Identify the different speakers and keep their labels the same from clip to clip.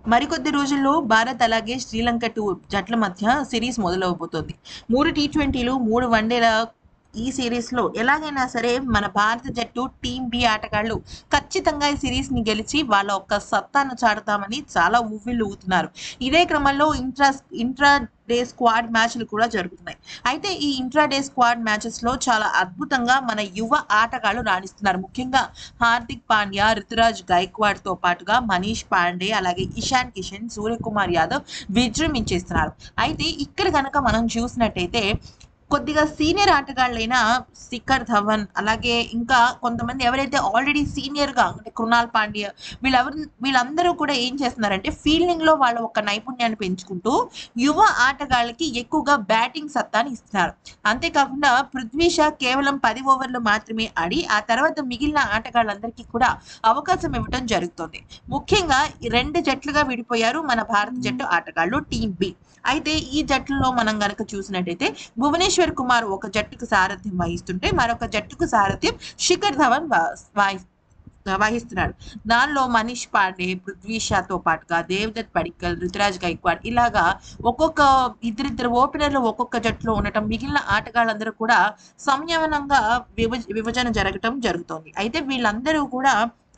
Speaker 1: మరికొద్ది రోజుల్లో భారత్ అలాగే శ్రీలంక జట్ల మధ్య సిరీస్ మొదలవబోతోంది. 3 టీ20లు, 3 వన్డేల ఈ సిరీస్‌లో ఎలాగైనా సరే మన భారత జట్టు టీమ్ బి ఆటగాళ్ళు ఖచ్చితంగా ఈ సిరీస్‌ని గెలిచి వాళ్ళ యొక్క సత్తాను చాటుతామని చాలా ఊగితున్నారు. ఇదే క్రమంలో ఇంట్రా డే స్క్వాడ్ మ్యాచ్‌లు కూడా జరుగుతున్నాయి. అయితే ఈ ఇంట్రా డే స్క్వాడ్ మ్యాచెస్‌లో చాలా అద్భుతంగా మన యువ ఆటగాళ్ళు రాణిస్తున్నారు. ముఖ్యంగా హార్దిక్ పాండ్యా, రుతురాజ్ గైక్వాడ్‌తో పాటుగా మనీష్ పాండే, అలాగే ఇషాన్ కిషన్, సూర్యకుమార్ యాదవ్ విజృంభించేస్తున్నారు. అయితే ఇక్కడ గనక మనం చూసినట్టయితే కొద్దిగా సీనియర్ ఆటగాళ్ళైన శిఖర్ ధవన్, అలాగే ఇంకా కొంతమంది ఎవరైతే ఆల్రెడీ సీనియర్‌గా అంటే కృణాల్ పాండ్యా వీళ్ళందరూ కూడా ఏం చేస్తున్నారంటే ఫీల్డింగ్‌లో వాళ్ళ ఒక నైపుణ్యాన్ని పెంచుకుంటూ యువ ఆటగాళ్ళకి ఎక్కువగా బ్యాటింగ్ సత్తాని ఇస్తున్నారు. అంతేకాకుండా పృథ్వీ షా కేవలం 10 ఓవర్లు మాత్రమే ఆడి ఆ తర్వాత మిగిలిన ఆటగాళ్ళందరికీ కూడా అవకాశం ఇవ్వటం జరుగుతుంది. ముఖ్యంగా ఈ 2 జట్లుగా విడిపోయారు మన భారత జట్టు ఆటగాళ్ళు టీమ్ బి. అయితే ఈ జట్టులో మనం గనక చూసినట్టయితే భువనేశ్వర్ కుమార్ ఒక జట్టుకు సారథ్యం వహిస్తుంటే మరొక జట్టుకు సారథ్యం శిఖర్ ధవన్ వహిస్తున్నాడు. దానిలో మనీష్ పాండే, పృథ్వీ షాతో పాటుగా దేవదత్ పడిక్కల్, రుతురాజ్ గైక్వాడ్ ఇలాగా ఒక్కొక్క ఇద్దరిద్దరు ఓపెనర్లు ఒక్కొక్క జట్టులో ఉండటం, మిగిలిన ఆటగాళ్ళందరూ కూడా సంయమనంగా విభజన జరగటం జరుగుతోంది. అయితే వీళ్ళందరూ కూడా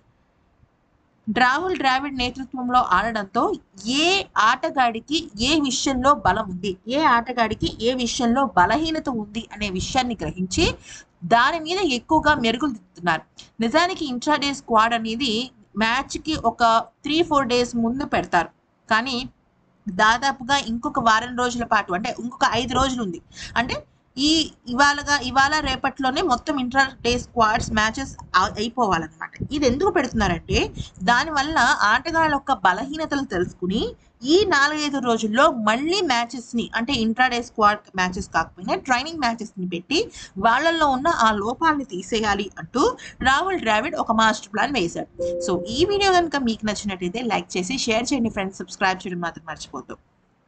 Speaker 1: రాహుల్ ద్రావిడ్ నేతృత్వంలో ఆడడంతో ఏ ఆటగాడికి ఏ విషయంలో బలం ఉంది, ఏ ఆటగాడికి ఏ విషయంలో బలహీనత ఉంది అనే విషయాన్ని గ్రహించి దాని మీద ఎక్కువగా మెరుగులు దిద్దుతున్నారు. నిజానికి ఇంట్రాడే స్క్వాడ్ అనేది మ్యాచ్‌కి ఒక 3-4 డేస్ ముందు పెడతారు. కానీ దాదాపుగా ఇంకొక వారం రోజుల పాటు అంటే ఇంకొక 5 రోజులు ఉంది. అంటే ఈ ఇవాళ రేపట్లోనే మొత్తం ఇంటర్ డే స్క్వాడ్స్ మ్యాచెస్ అయిపోవాలన్నమాట. ఇది ఎందుకు పెడుతున్నారంటే దానివల్ల ఆటగాళ్ళ యొక్క బలహీనతలు తెలుసుకుని ఈ 4-5 రోజుల్లో మళ్ళీ మ్యాచెస్‌ని అంటే ఇంట్రాడే స్క్వాడ్ మ్యాచెస్ కాకపోయినా ట్రైనింగ్ మ్యాచెస్‌ని పెట్టి వాళ్ళల్లో ఉన్న ఆ లోపాలని తీసేయాలి అంటూ రాహుల్ ద్రావిడ్ ఒక మాస్టర్ ప్లాన్ వేశాడు. సో ఈ వీడియో గనుక మీకు నచ్చినట్టయితే లైక్ చేసి షేర్ చేయండి ఫ్రెండ్స్. సబ్స్క్రైబ్ చేయడం మాత్రం మర్చిపోవద్దు.